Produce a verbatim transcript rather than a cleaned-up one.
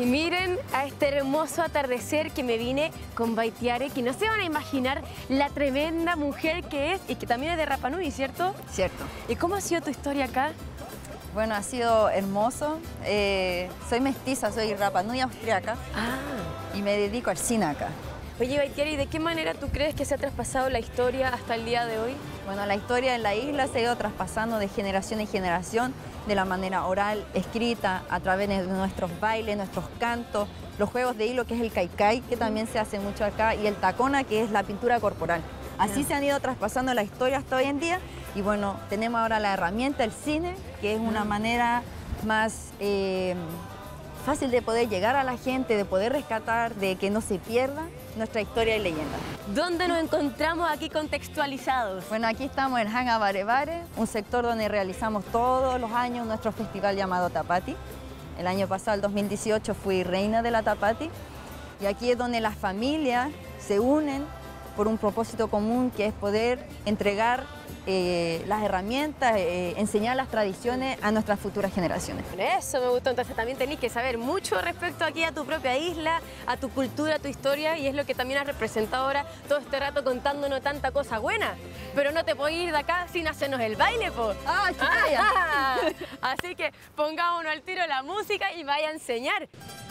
Miren a este hermoso atardecer que me vine con Baitiare, que no se van a imaginar la tremenda mujer que es y que también es de Rapa Nui, ¿cierto? Cierto. ¿Y cómo ha sido tu historia acá? Bueno, ha sido hermoso. Eh, soy mestiza, soy Rapa Nui austriaca Ah. y me dedico al cine acá. Oye, Baitiare, ¿y de qué manera tú crees que se ha traspasado la historia hasta el día de hoy? Bueno, la historia en la isla se ha ido traspasando de generación en generación, de la manera oral, escrita, a través de nuestros bailes, nuestros cantos, los juegos de hilo, que es el kaikai, que también se hace mucho acá, y el tacona, que es la pintura corporal. Así se han ido traspasando la historia hasta hoy en día, y bueno, tenemos ahora la herramienta, el cine, que es una manera más eh, fácil de poder llegar a la gente, de poder rescatar, de que no se pierda nuestra historia y leyenda. ¿Dónde nos encontramos aquí contextualizados? Bueno, aquí estamos en Hanga Bare Bare, un sector donde realizamos todos los años nuestro festival llamado Tapati. El año pasado, el dos mil dieciocho, fui reina de la Tapati. Y aquí es donde las familias se unen por un propósito común, que es poder entregar eh, las herramientas, eh, enseñar las tradiciones a nuestras futuras generaciones. Eso me gustó, entonces también tenés que saber mucho respecto aquí a tu propia isla, a tu cultura, a tu historia, y es lo que también has representado ahora todo este rato contándonos tanta cosa buena. Pero no te podés ir de acá sin hacernos el baile, po. ¡Ah, chiquilla! Ah, así que pongámonos al tiro la música y vaya a enseñar.